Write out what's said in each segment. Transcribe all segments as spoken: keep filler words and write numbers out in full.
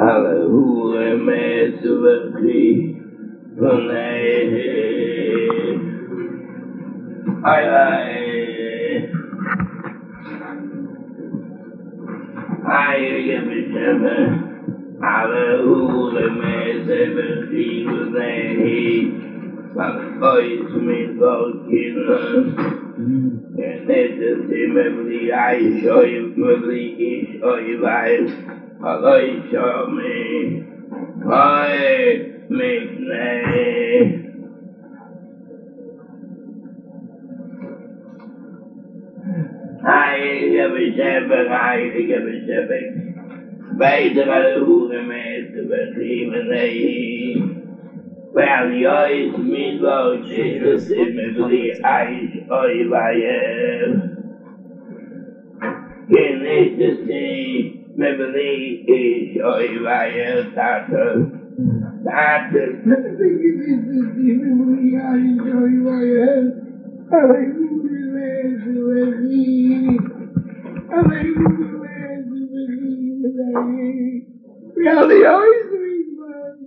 Hallelujah, Mesuvaki, Pune, Ai Ai, Ai Yamishama, Hallelujah, Mesuvaki, Pune, Sakoi Sumi Volkina. And this is him every I show you every he show you I I show me I make name I give a shepherd I give a shepherd by the value of the master well the eyes mean Lord Jesus him every I show you I am in this day, memory is your Uriah Tata. Tata, nothing in this day, memory is your Uriah. Hallelujah, Hallelujah, Hallelujah, really, always doing well.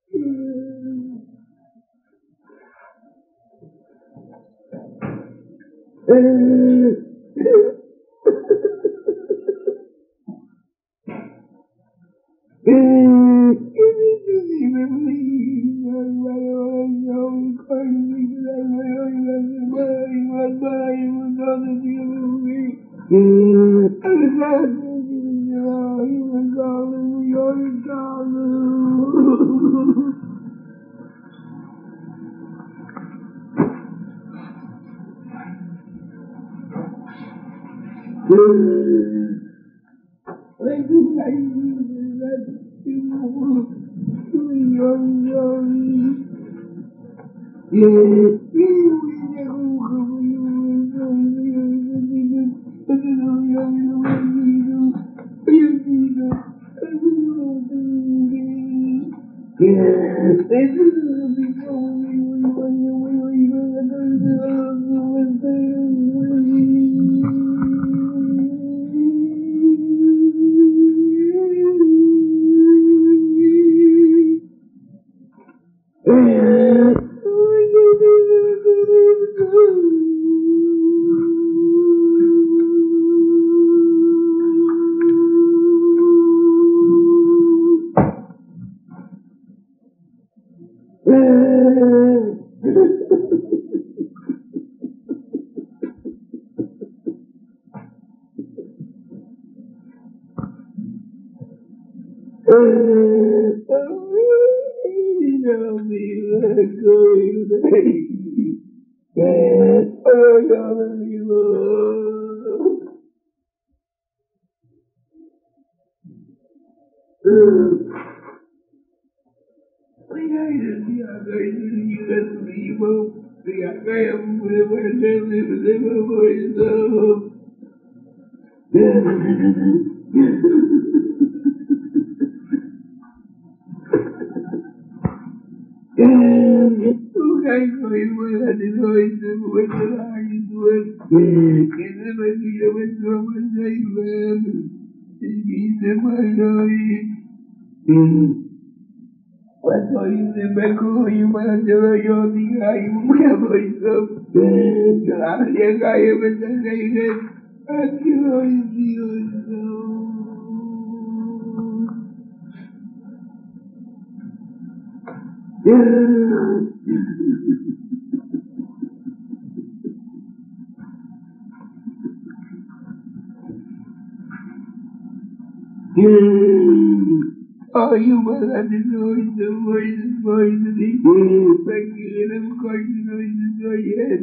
Oh, you will have to know the voice, voice of the Lord. Thank you, and I'm going to know the yes.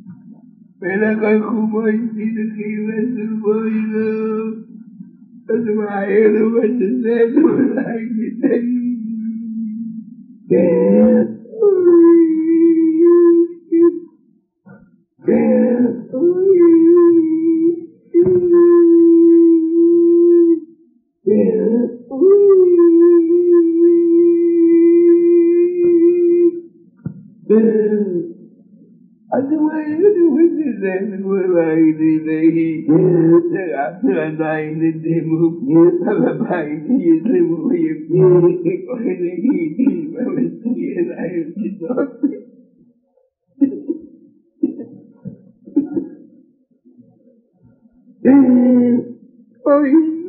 When I go to voice, see the king, and the voice, that's why I know what to say, like you say. Yeah. Otherwise, it was the same way they after dying the demo, of a bite, he is the way of being going to eat him. I was seeing I did not. Oh,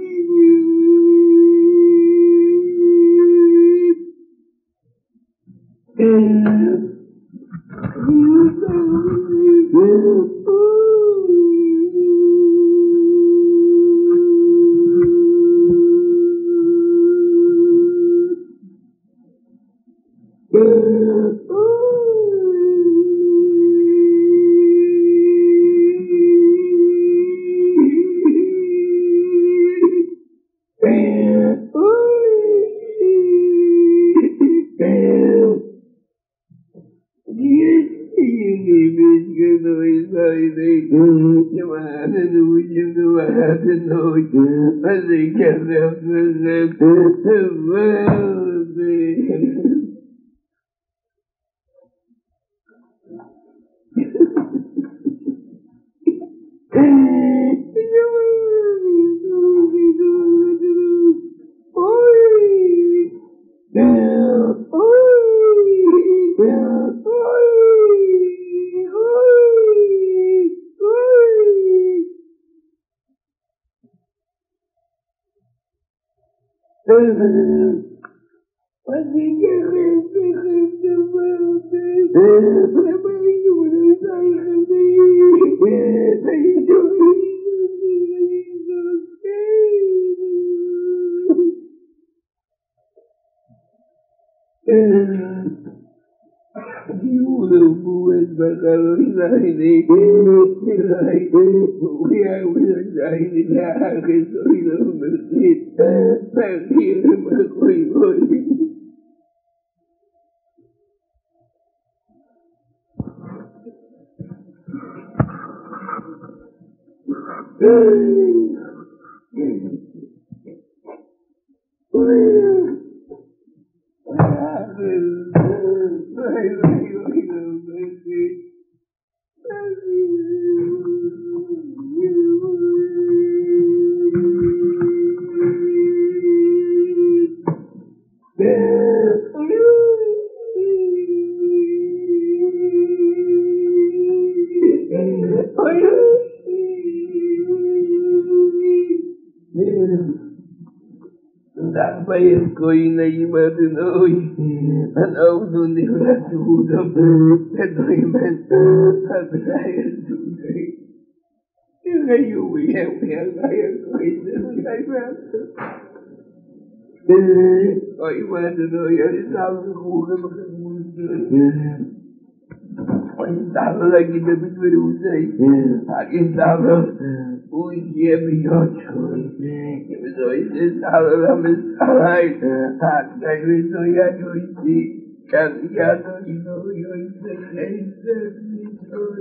कोई नहीं मत नोई अनौ दुनि रसूदम तदोई मैं अबराय दुनि ये you ये ये गाय कोई नहीं मैं कोई मत नोई अरे साल खून में कोई साल लगी तो भी मेरे उसे आगे साल Uy, yeah, me your choice. It was always this all of his allies. I was so young, you see. Can't you know, you're the same. So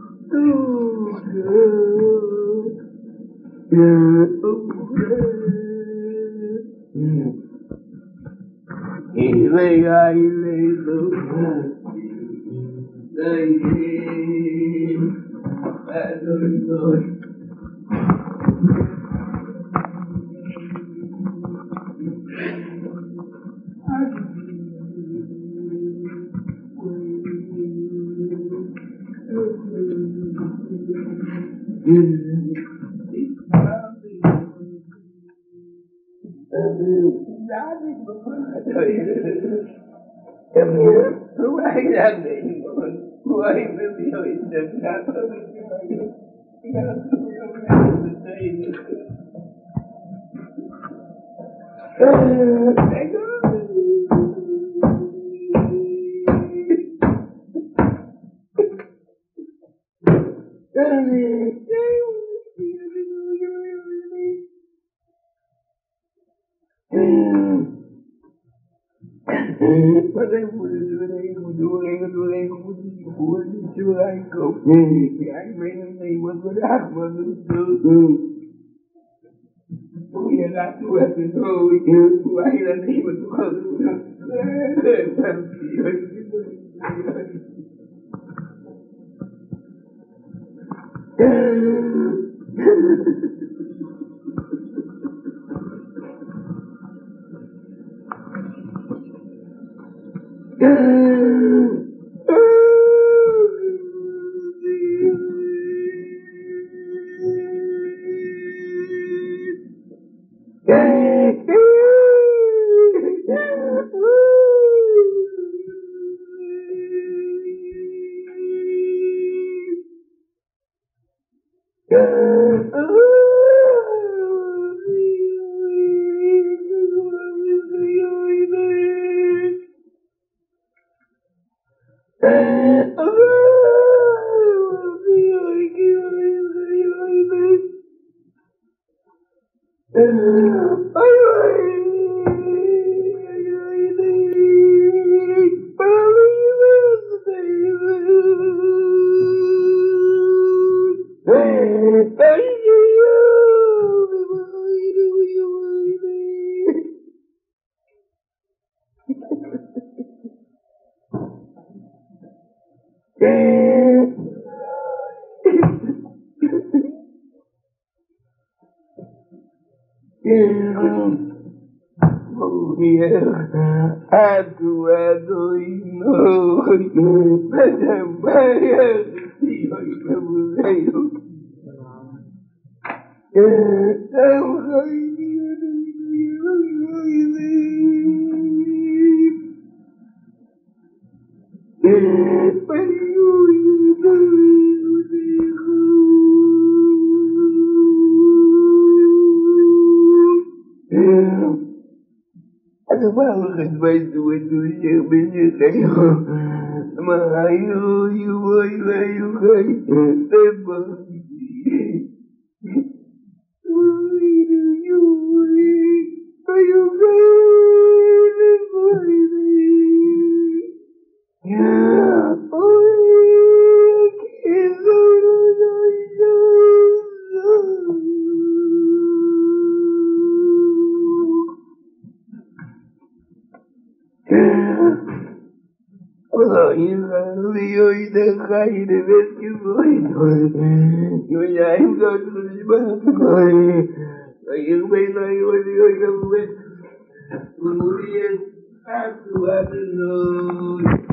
good. Ilay, ilay, low. I don't know. Hallelujah.